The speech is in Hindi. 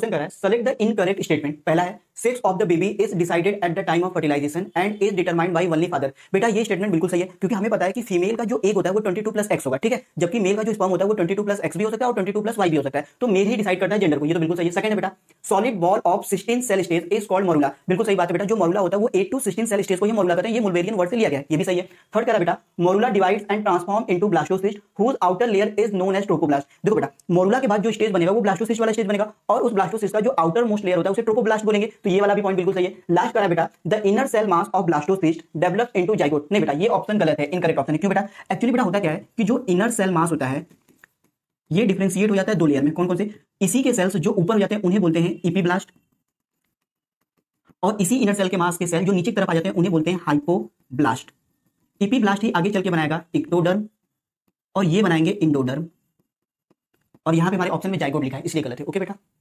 क्वेश्चन कर रहा है सेलेक्ट द इनकरेक्ट स्टेटमेंट। पहला है sex of the baby is decided at the time of fertilization and is determined by only father. बेटा ये स्टेटमेंट बिल्कुल सही है, क्योंकि हमें पता है कि फीमेल का जो एग होता है वो 22 प्लस एक्स होगा, ठीक है, जबकि मेल का जो स्पर्म होता है वो 22 प्लस एक्स भी हो सकता है और 22 प्लस वाई भी हो सकता है। तो मेल ही डिसाइड करता है जेंडर को, ये तो बिल्कुल सही है। सेकंड है बेटा solid ball of 16 cell stage is called morula. बिल्कुल सही बात है बेटा, जो मोरुला होता है वो 8 टू 16 सेल स्टेज को ही मोरुला कहते हैं, ये मुल्वेरियन वर्ड से लिया गया है, ये भी सही है। थर्ड कह रहा बेटा morula divides and transform into blastocyst whose outer layer is known as trophoblast. देखो बेटा मोरुला के बाद जो स्टेज बनेगा वो ब्लास्टोसिस्ट वाला स्टेज बनेगा और उस ब्लास्टोसिस्ट का जो आउटर मोस्ट लेयर होता है उसे ट्रोपोब्लास्ट बोलेंगे, तो ये वाला भी पॉइंट बिल्कुल सही है। लास्ट करा बेटा the inner cell mass of blastocyst develops into zygote. नहीं बेटा ये ऑप्शन गलत है, इनकरेक्ट ऑप्शन है। क्यों बेटा? एक्चुअली बेटा होता क्या है कि जो इनर सेल मास होता है ये डिफरेंशिएट हो जाता है दो लेयर में। कौन कौन से? इसी के सेल्स जो ऊपर हो जाते हैं उन्हें बोलते हैं इपीब्लास्ट, और इसी इनर सेल के मास के सेल जो नीचे की तरफ आ जाते हैं उन्हें बोलते हैं हाइपोब्लास्ट। इपीब्लास्ट ही आगे चल के बनाएगा इक्टोडर्म और ये बनाएंगे इंडोडर्म, और यहां पे हमारे ऑप्शन में जाइगोट लिखा है इसलिए गलत है। ओके बेटा।